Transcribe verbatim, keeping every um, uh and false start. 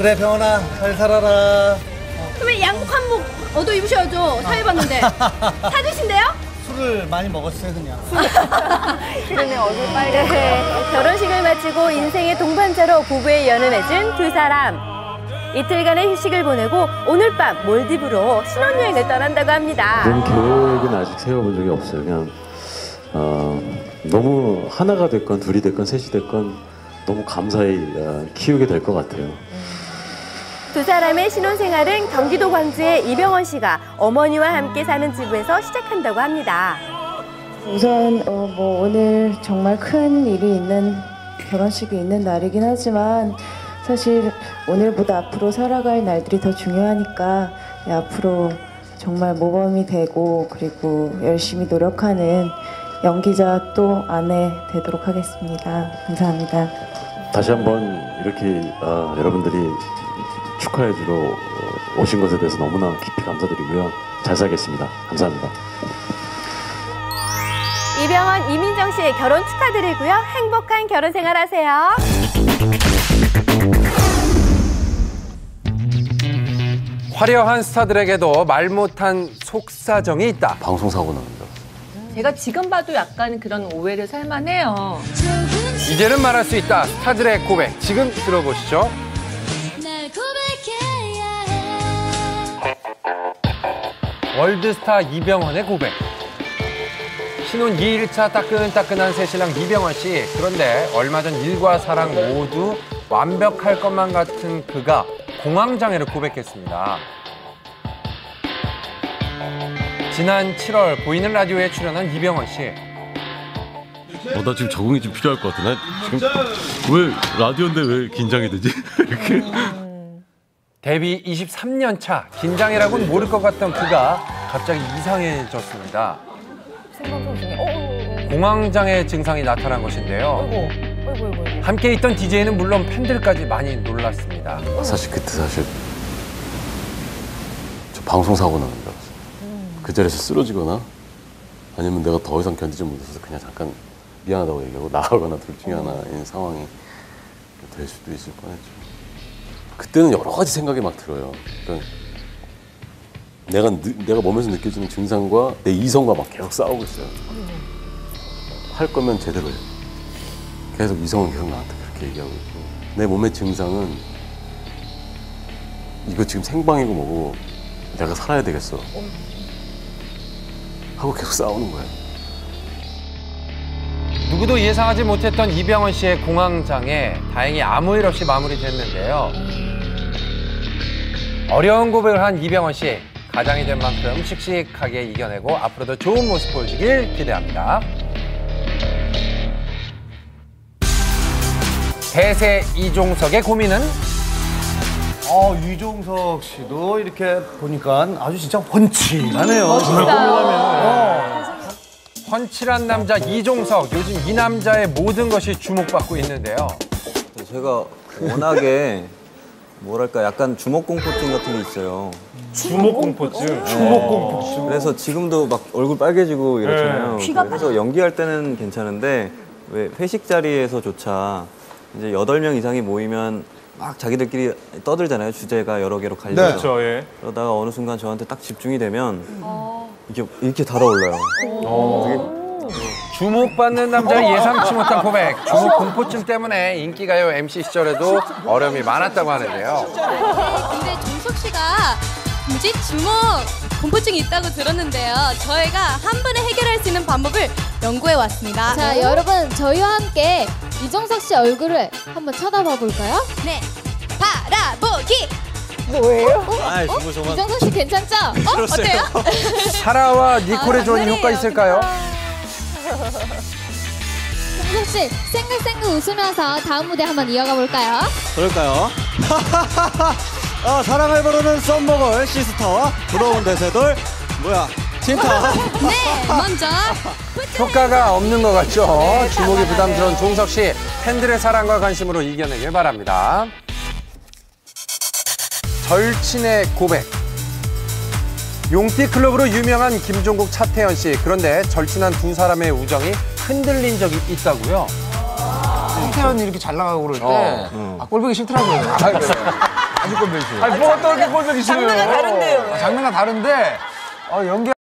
그래 병원아 잘 살아라. 그러면 양복 한복 얻어 입으셔야죠. 사회봤는데. 사주신대요? 술을 많이 먹었어요 그냥. 그러면 얼굴 빨개. 네, 결혼식을 마치고 인생의 동반자로 부부의 연을 맺은 두 사람. 이틀간의 휴식을 보내고 오늘 밤 몰디브로 신혼여행을 떠난다고 합니다. 그런 계획은 아직 세워본 적이 없어요. 그냥 어, 너무 하나가 됐건 둘이 됐건 셋이 됐건 너무 감사히 어, 키우게 될 것 같아요. 두 사람의 신혼생활은 경기도 광주의 이병헌 씨가 어머니와 함께 사는 집에서 시작한다고 합니다. 우선 어, 뭐 오늘 정말 큰 일이 있는 결혼식이 있는 날이긴 하지만 사실 오늘보다 앞으로 살아갈 날들이 더 중요하니까 네, 앞으로 정말 모범이 되고 그리고 열심히 노력하는 연기자 또 아내 되도록 하겠습니다. 감사합니다. 다시 한번 이렇게 어, 여러분들이 축하해주러 오신 것에 대해서 너무나 깊이 감사드리고요. 잘 살겠습니다. 감사합니다. 이병헌, 이민정 씨의 결혼 축하드리고요. 행복한 결혼 생활 하세요. 화려한 스타들에게도 말 못한 속사정이 있다. 방송사고 나는 줄 알았어요. 제가 지금 봐도 약간 그런 오해를 살만해요. 이제는 말할 수 있다. 스타들의 고백. 지금 들어보시죠. 월드스타 이병헌의 고백. 신혼 이 일차 따끈따끈한 새신랑 이병헌 씨. 그런데 얼마 전 일과 사랑 모두 완벽할 것만 같은 그가 공황장애를 고백했습니다. 지난 칠월 보이는 라디오에 출연한 이병헌 씨. 어, 나 지금 적응이 좀 필요할 것 같아. 나 지금 왜 라디오인데 왜 긴장이 되지? 이렇게. 데뷔 이십삼 년 차 긴장이라고는 모를 것 같던 그가 갑자기 이상해졌습니다. 생방송 중에 어, 공황장애 증상이 나타난 것인데요. 어이구, 어이구, 어이구. 함께 있던 디제이는 물론 팬들까지 많이 놀랐습니다. 사실 그때 사실 저 방송사고 나는 줄 알았어요. 그 자리에서 쓰러지거나 아니면 내가 더 이상 견디지 못해서 그냥 잠깐 미안하다고 얘기하고 나가거나 둘 중에 하나인 상황이 될 수도 있을 뻔했죠. 그때는 여러 가지 생각이 막 들어요. 그러니까 내가 내가 몸에서 느껴지는 증상과 내 이성과 막 계속 싸우고 있어요. 할 거면 제대로 해. 계속 이성은 계속 나한테 그렇게 얘기하고 있고 내 몸의 증상은 이거 지금 생방이고 뭐고 내가 살아야 되겠어 하고 계속 싸우는 거예요. 누구도 예상하지 못했던 이병헌 씨의 공황장애, 다행히 아무 일 없이 마무리됐는데요. 어려운 고백을 한 이병헌 씨, 가장이 된 만큼 씩씩하게 이겨내고 앞으로도 좋은 모습 보여주길 기대합니다. 대세 이종석의 고민은? 어, 이종석 씨도 이렇게 보니까 아주 진짜 훤칠하네요. 멋있어요. 훤칠한 남자 이종석, 요즘 이 남자의 모든 것이 주목받고 있는데요. 제가 워낙에 뭐랄까 약간 주목공포증 같은 게 있어요. 주목공포증? 네. 주목공포증. 그래서 지금도 막 얼굴 빨개지고 이러잖아요. 네. 귀가 그래서 연기할 때는 괜찮은데 왜 회식 자리에서조차 이제 여덟 명 이상이 모이면 막 자기들끼리 떠들잖아요. 주제가 여러 개로 갈려서. 네. 그렇죠, 예. 그러다가 어느 순간 저한테 딱 집중이 되면 이게 이렇게 달아올라요. 주목받는 남자의 예상치 못한 고백. 주목 공포증 때문에 인기가요 엠씨 시절에도 어려움이 많았다고 하는데요. 근데 종석 씨가 뭐지? 주목 공포증이 있다고 들었는데요. 저희가 한 번에 해결할 수 있는 방법을 연구해 왔습니다. 자, 여러분 저희와 함께 이종석 씨 얼굴을 한번 쳐다봐 볼까요? 네, 바라보기. 뭐예요? 아, 주무 정말. 이종석 씨 괜찮죠? 어? 어때요? 사라와 니콜의 조언이 효과 있을까요? 종석 씨 생글생글 웃으면서 다음 무대 한번 이어가 볼까요? 그럴까요? 어, 사랑을 부르는 썸먹을 시스터 부러운 대세돌 뭐야 틴타. 네, 먼저 효과가 없는 것 같죠? 주목이 부담스러운 종석 씨, 팬들의 사랑과 관심으로 이겨내길 바랍니다. 절친의 고백. 용띠클럽으로 유명한 김종국, 차태현 씨. 그런데 절친한 두 사람의 우정이 흔들린 적이 있다고요? 차태현이 이렇게 잘 나가고 그럴 때 어. 아, 꼴 보기 싫더라고요. 아, 그래요? 어디 꼴보기 싫어? 아니, 뭐가 또 이렇게 꼴보기 싫어요? 장르가 다른데요. 아, 장르가 다른데 어, 연기